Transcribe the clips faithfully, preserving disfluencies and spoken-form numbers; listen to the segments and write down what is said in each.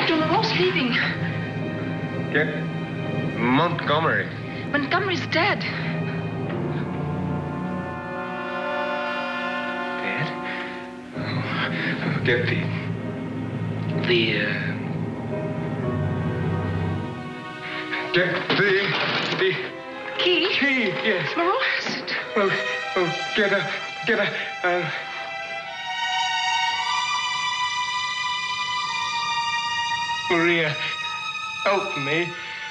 Doctor Moreau's leaving. Get Montgomery. Montgomery's dead. Dead? Oh, get the... The, uh... Get the... The... Key? Key, yes. Moreau has it. Oh, oh, get a... Get a... Uh... Maria, help me.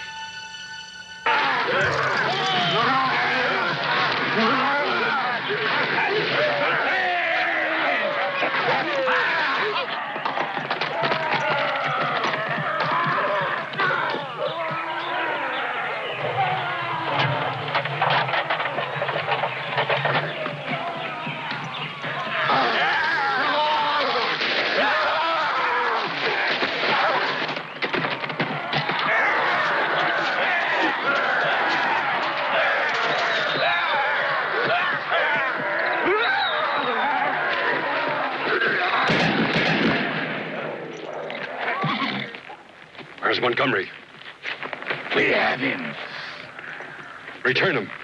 Where's Montgomery? We have him. Return him.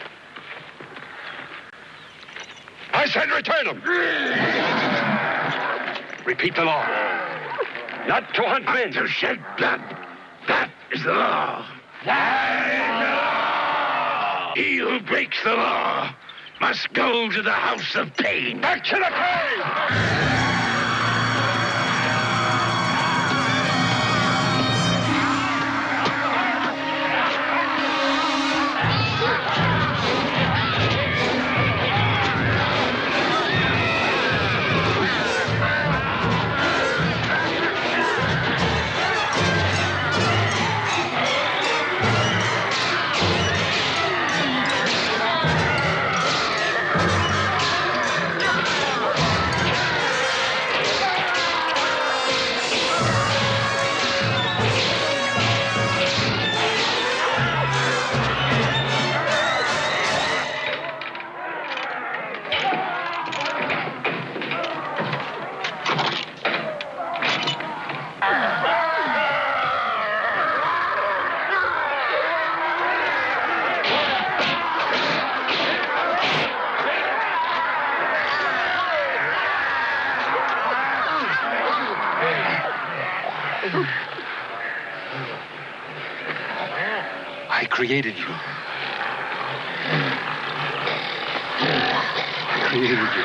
I said return him. Repeat the law. Not to hunt men. To shed blood. That is the law. That is the law. He who breaks the law must go to the house of pain. Back to the cave! I created you. I created you.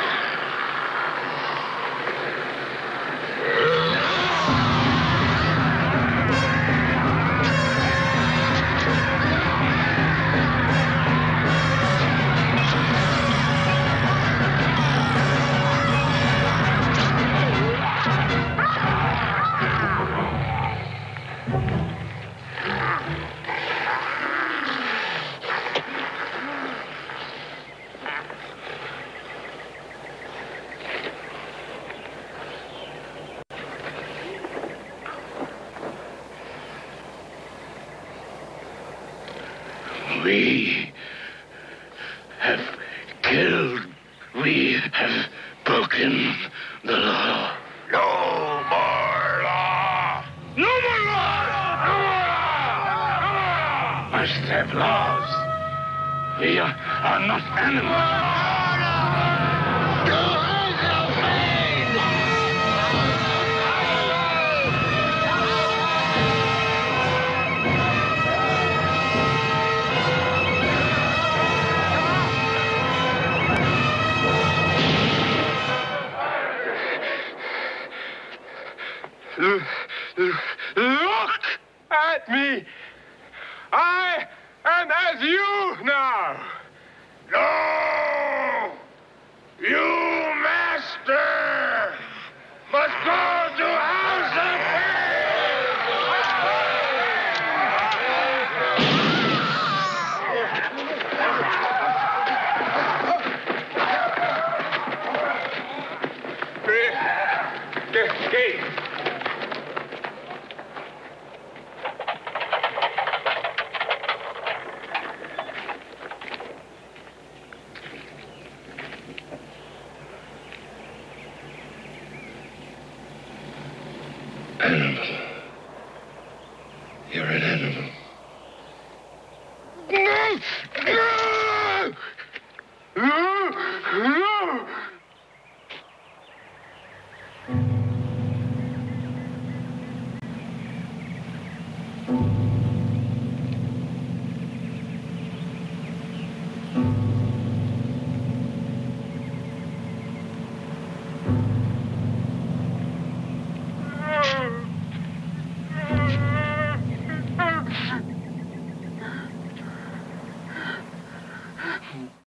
We have killed. We have broken the law. No more law. No more law. No more law. No more law. Must have laws. We are, are not animals. Look at me. I am as you now. No! You, master, must go to House of Escape. No!